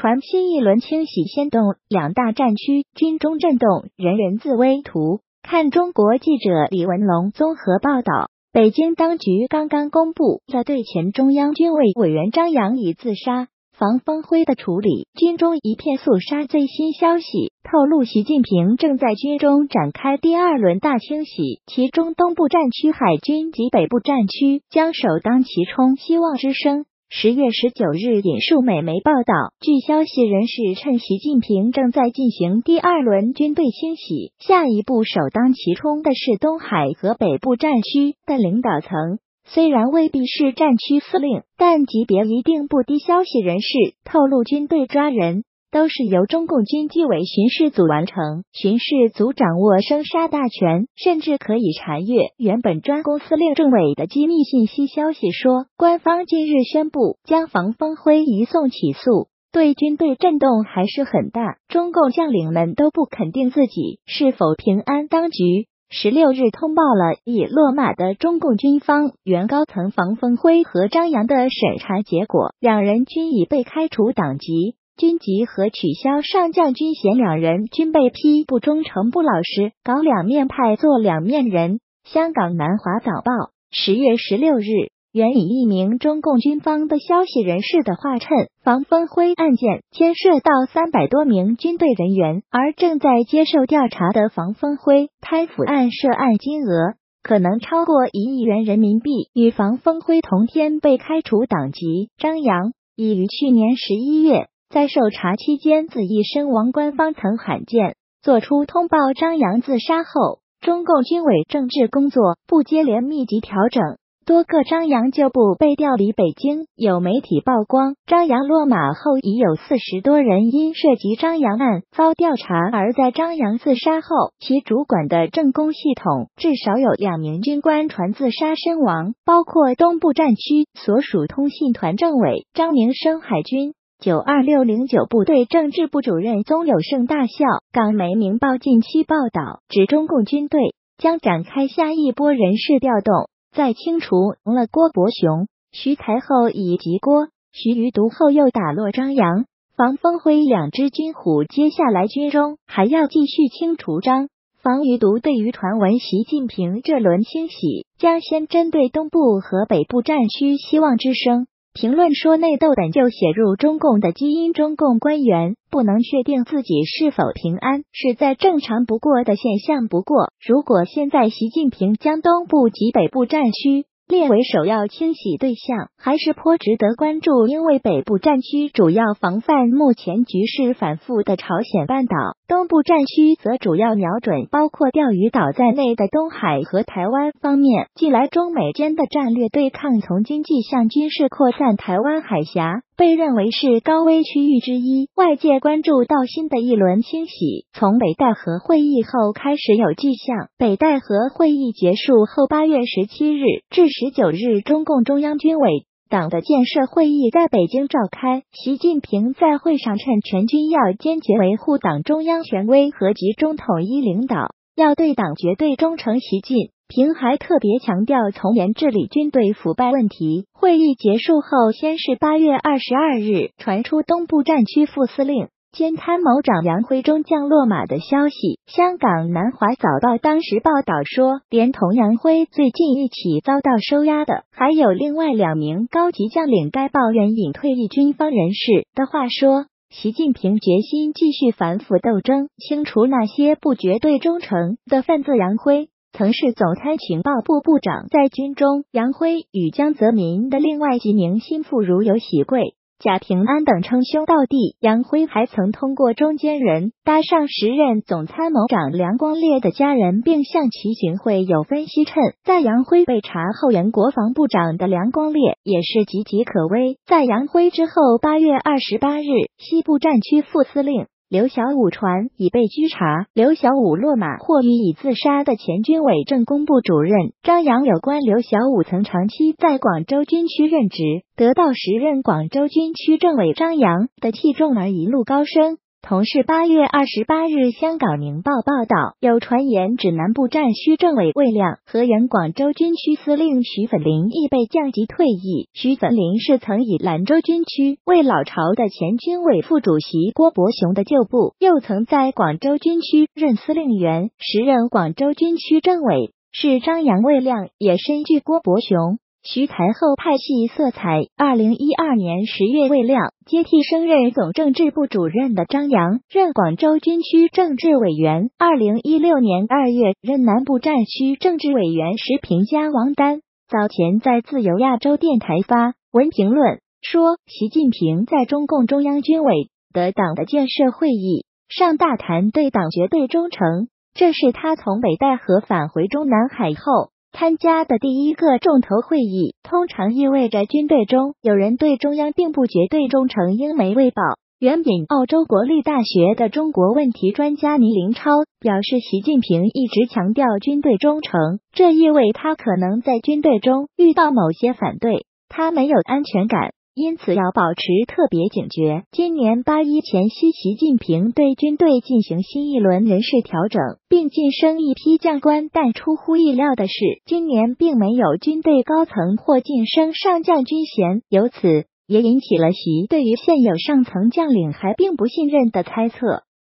传新一轮清洗先动，两大战区军中震动，人人自危图。看中国记者李文龙综合报道，北京当局刚刚公布了对前中央军委委员张杨以自杀防风灰的处理，军中一片肃杀。最新消息透露，习近平正在军中展开第二轮大清洗，其中东部战区海军及北部战区将首当其冲。希望之声10月19日引述美媒报道，据消息人士称，习近平正在进行第二轮军队清洗，下一步首当其冲的是东海和北部战区的领导层。虽然未必是战区司令，但级别一定不低。消息人士透露，军队抓人都是由中共军纪委巡视组完成，巡视组掌握生杀大权，甚至可以查阅原本专攻司令政委的机密信息。消息说，官方近日宣布将防风辉移送起诉，对军队震动还是很大，中共将领们都不肯定自己是否平安。当局16日通报了已落马的中共军方原高层防风辉和张杨的审查结果，两人均已被开除党籍、军籍和取消上将军衔，两人均被批不忠诚不老实，搞两面派做两面人。香港南华早报10月16日援引一名中共军方的消息人士的话称，防风辉案件牵涉到300多名军队人员，而正在接受调查的防风辉贪腐案涉案金额可能超过1亿元人民币。与防风辉同天被开除党籍，张杨已于去年11月在受查期间自缢身亡。官方曾罕见作出通报张杨自杀后，中共军委政治工作部接连密集调整，多个张杨旧部被调离北京。有媒体曝光，张杨落马后已有40多人因涉及张杨案遭调查，而在张杨自杀后，其主管的政工系统至少有2名军官传自杀身亡，包括东部战区所属通信团政委张明生、海军92609部队政治部主任宗友胜大校。港媒《明报》近期报道，指中共军队将展开下一波人事调动，在清除了郭伯雄、徐才后以及郭、徐余毒后，又打落张杨、防风辉两只军虎。接下来军中还要继续清除张、防余毒。对于传闻习近平这轮清洗将先针对东部和北部战区，希望之声评论说，内斗本就写入中共的基因，中共官员不能确定自己是否平安，是再正常不过的现象。不过，如果现在习近平将东部及北部战区列为首要清洗对象，还是颇值得关注。因为北部战区主要防范目前局势反复的朝鲜半岛，东部战区则主要瞄准包括钓鱼岛在内的东海和台湾方面。近来中美间的战略对抗从经济向军事扩散，台湾海峡被认为是高危区域之一，外界关注到新的一轮清洗从北戴河会议后开始有迹象。北戴河会议结束后，8月17日至19日，中共中央军委党的建设会议在北京召开。习近平在会上称，全军要坚决维护党中央权威和集中统一领导，要对党绝对忠诚。习近平还特别强调从严治理军队腐败问题。会议结束后，先是8月22日传出东部战区副司令兼参谋长杨辉中将落马的消息。香港南华早报当时报道说，连同杨辉最近一起遭到收押的还有另外2名高级将领。该报援引退役军方人士的话说，习近平决心继续反腐斗争，清除那些不绝对忠诚的分子。杨辉曾是总参情报部部长，在军中，杨辉与江泽民的另外几名心腹如有喜贵、贾平安等称兄道弟。杨辉还曾通过中间人搭上时任总参谋长梁光烈的家人，并向其行贿。有分析称，在杨辉被查后，原国防部长的梁光烈也是岌岌可危。在杨辉之后，8月28日，西部战区副司令刘晓武传已被拘查。刘晓武落马或与已自杀的前军委政工部主任张杨有关。刘晓武曾长期在广州军区任职，得到时任广州军区政委张杨的器重而一路高升。 同是8月28日，香港明报报道，有传言指南部战区政委魏亮和原广州军区司令徐粉林亦被降级退役。徐粉林是曾以兰州军区为老巢的前军委副主席郭伯雄的旧部，又曾在广州军区任司令员，时任广州军区政委，是张杨。魏亮也深具郭伯雄、徐才厚派系色彩。2012年10月，魏亮接替升任总政治部主任的张杨，任广州军区政治委员。2016年2月，任南部战区政治委员时评价王丹。早前在自由亚洲电台发文评论说，习近平在中共中央军委的党的建设会议上大谈对党绝对忠诚，这是他从北戴河返回中南海后参加的第一个重头会议，通常意味着军队中有人对中央并不绝对忠诚，英媒卫报援引澳洲国立大学的中国问题专家倪林超表示，习近平一直强调军队忠诚，这意味他可能在军队中遇到某些反对，他没有安全感，因此要保持特别警觉。今年8·1前夕，习近平对军队进行新一轮人事调整，并晋升一批将官，但出乎意料的是，今年并没有军队高层或晋升上将军衔，由此也引起了习对于现有上层将领还并不信任的猜测。